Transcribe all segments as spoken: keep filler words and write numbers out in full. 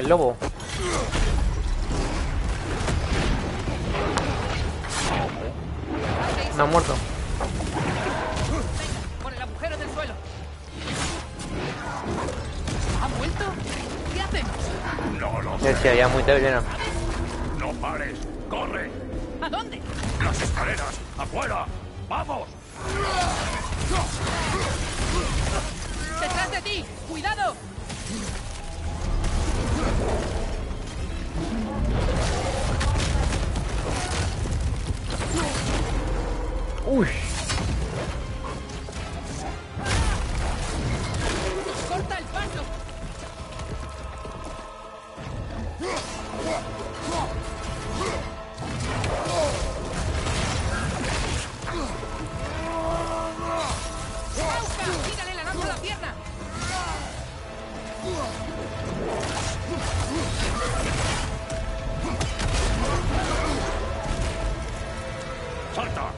lobo. No ha muerto. Venga, por el agujero del suelo. ¿Ha vuelto? ¿Qué hacemos? No lo Sí, sí, ya muy débil, ¿no? No pares. ¡Corre! ¿A dónde? ¡Las escaleras! ¡Afuera! ¡Vamos! ¡Detrás de ti! ¡Cuidado! Uy. ¡Corta el paso! ¡Auca! ¡Tírale la lanza a la pierna! ¡Salta!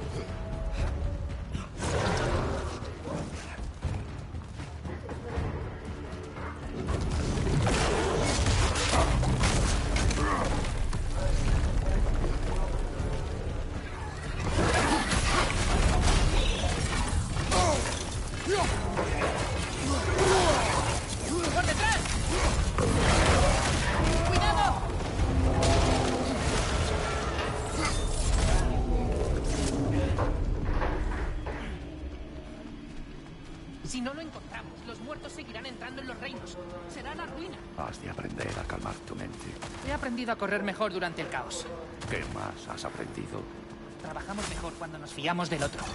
¡Por detrás! ¡Cuidado! Si no lo encontramos, los muertos seguirán entrando en los reinos. Será la ruina. Has de aprender a calmar tu mente. He aprendido a correr mejor durante el caos. ¿Qué más has aprendido? Trabajamos mejor cuando nos fiamos del otro.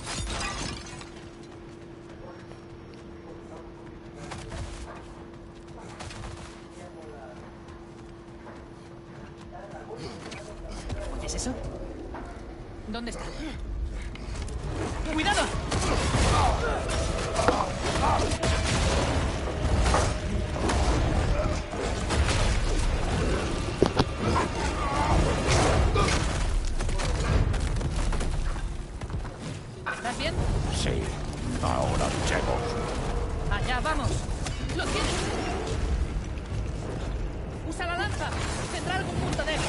¿Oyes eso? ¿Dónde está? ¡Cuidado! ¿Estás bien? Sí. Ahora luchemos. Allá vamos. ¡Lo tienes! ¡Usa la lanza! Tendrá algún punto débil.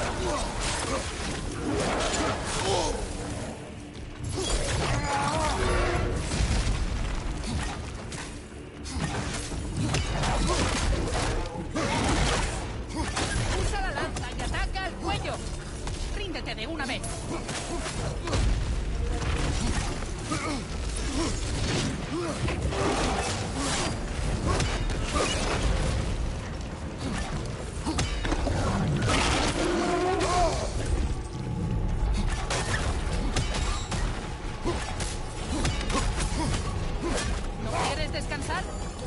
Usa la lanza y ataca al cuello. Ríndete de una vez. ¿No quieres descansar?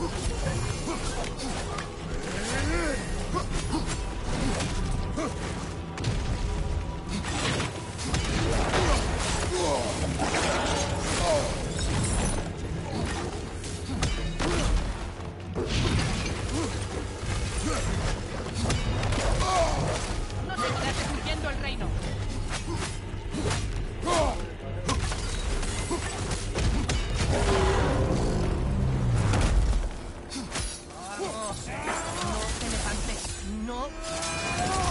No seguirás destruyendo el reino. Vamos. No te levantes. No.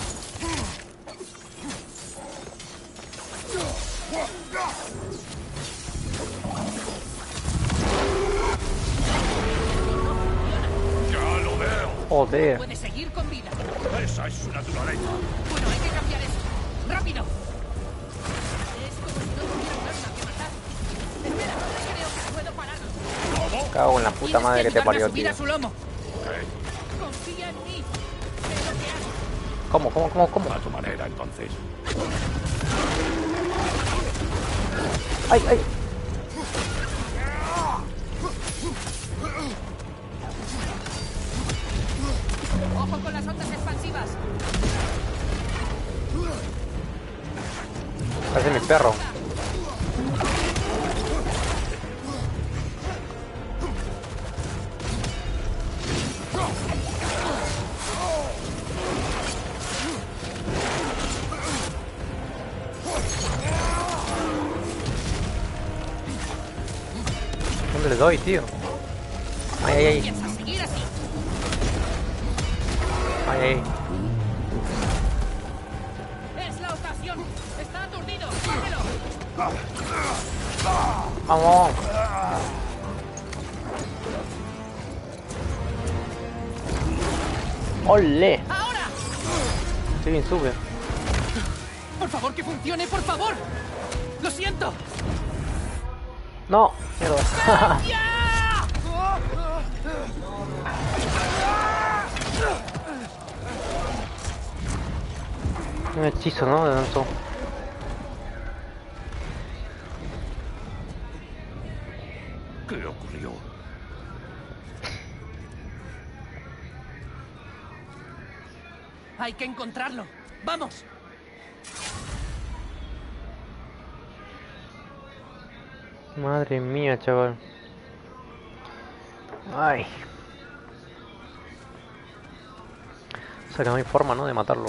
¡Ya lo veo! Joder. Puedes seguir con vida. Esa es su naturaleza. Bueno, hay que cambiar eso. ¡Rápido! Es como si no tuviera un arma que matar. Espera, creo que puedo pararlo. ¿Cómo? Cago en la puta Tienes madre que te ayudarme a parió, subir tío. a su lomo. ¿Qué? Confía en mí. Sé lo que hago. ¿Cómo, cómo, cómo, cómo? A tu manera, entonces. ¡Ay, ay! Ojo con las ondas expansivas. Parece mi perro. ¿Dónde le doy, tío? Ay, ay, ay. Piensa seguir así. Ay, ay. ¡Es la ocasión! ¡Está aturdido! ¡Cógelo! Vamos, vamos. ¡Ole! ¡Ahora! Sí, bien, sube. ¡Por favor, que funcione! ¡Por favor! ¡Lo siento! No, mierda. ¡Ya! Un hechizo, ¿no? De lanzó. ¿Qué ocurrió? Hay que encontrarlo. ¡Vamos! Madre mía, chaval. Ay. O sea que no hay forma, ¿no? De matarlo.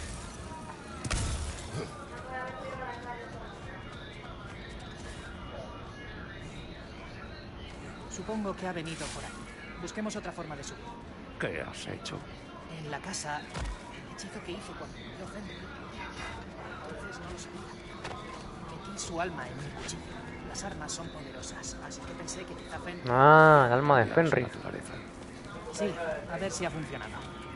Supongo que ha venido por aquí. Busquemos otra forma de subir. ¿Qué has hecho? En la casa, el hechizo que hizo cuando murió Henry. Entonces no lo sabía. Metí su alma en mi cuchillo. Las armas son poderosas, así que pensé que quizá Henry... Ah, el alma de La Fenrir. naturaleza. Sí, a ver si ha funcionado.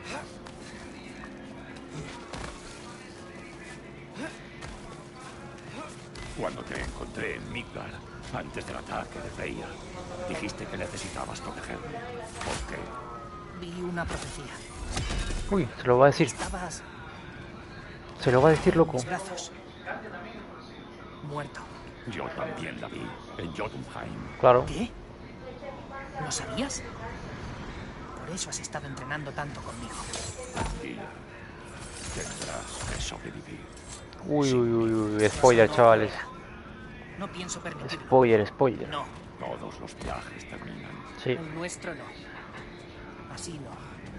Cuando te encontré en Midgard, antes del ataque de Freya, dijiste que necesitabas protegerme. ¿Por qué? Vi una profecía. Uy, se lo va a decir. Estabas Se lo va a decir, en loco. mis brazos. Muerto. Yo también la vi en Jotunheim. Claro. ¿Qué? ¿Lo sabías? Por eso has estado entrenando tanto conmigo. Y tendrás que sobrevivir. Uy, uy, uy, uy. Spoiler, chavales. No pienso permitirlo. Spoiler, spoiler. No, Todos los viajes terminan. Sí. el nuestro no. Así no.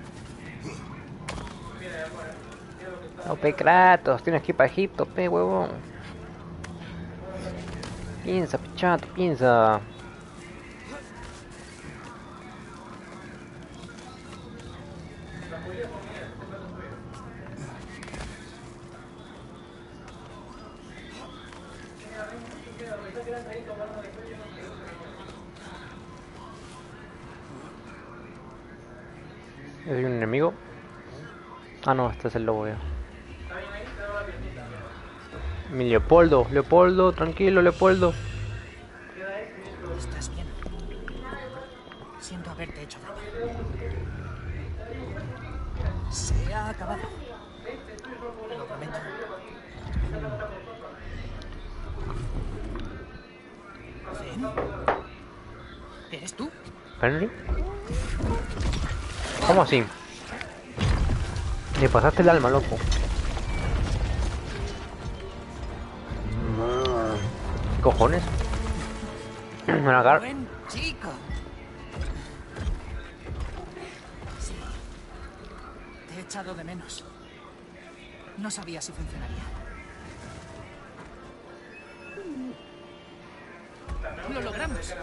No, pe Kratos, tienes que ir para Egipto, pe huevón. Piensa, pichato, piensa. ¿Hay un enemigo? Ah, no, este es el lobo ya. Mi Leopoldo, Leopoldo, tranquilo, Leopoldo. ¿Estás bien? Siento haberte hecho daño. Se ha acabado. Lo prometo. ¿Zen? ¿Eres tú? ¿Henry? ¿Cómo así? Le pasaste el alma, loco. ¿Qué cojones? Me la agar- Buen chico. Sí. Te he echado de menos. No sabía si funcionaría. Lo logramos.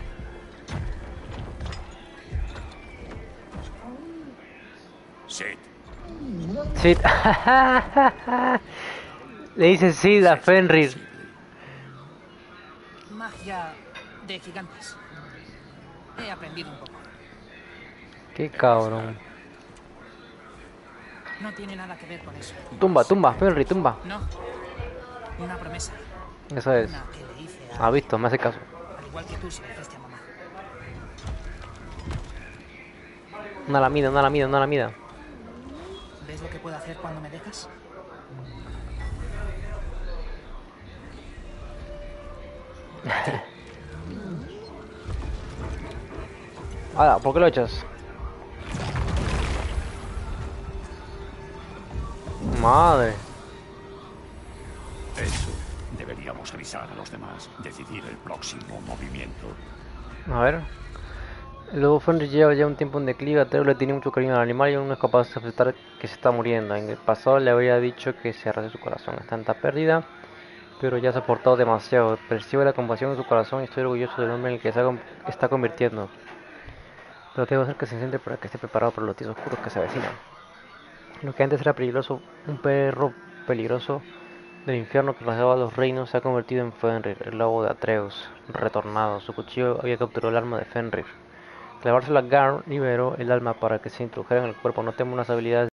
Sid, Sid. Le dice Sid a Fenrir. Magia de gigantes. He aprendido un poco. Qué cabrón. No tiene nada que ver con eso. Tumba, tumba, Fenrir, tumba. No. Una promesa. Eso es. Una que le hice a... Ha visto, me hace caso. Al igual que tú se le hiciste a mamá. Una la mida, una la mida, una la mida. ¿Ves lo que puedo hacer cuando me dejas? Ahora, ¿por qué lo echas? Madre. eso. Deberíamos avisar a los demás. Decidir el próximo movimiento. A ver. El lobo Fenrir lleva ya un tiempo en declive. Atreus le tiene mucho cariño al animal y aún no es capaz de aceptar que se está muriendo. En el pasado le habría dicho que cerrase su corazón. Está en tanta pérdida, pero ya ha soportado demasiado. Percibe la compasión en su corazón y estoy orgulloso del hombre en el que se ha- está convirtiendo. Pero debo hacer que se siente para que esté preparado para los días oscuros que se avecinan. Lo que antes era peligroso, un perro peligroso del infierno que rasgaba los reinos, se ha convertido en Fenrir, el lobo de Atreus, retornado. Su cuchillo había capturado el alma de Fenrir. Clavárselo a Garm liberó el alma para que se introdujera en el cuerpo. No temo unas habilidades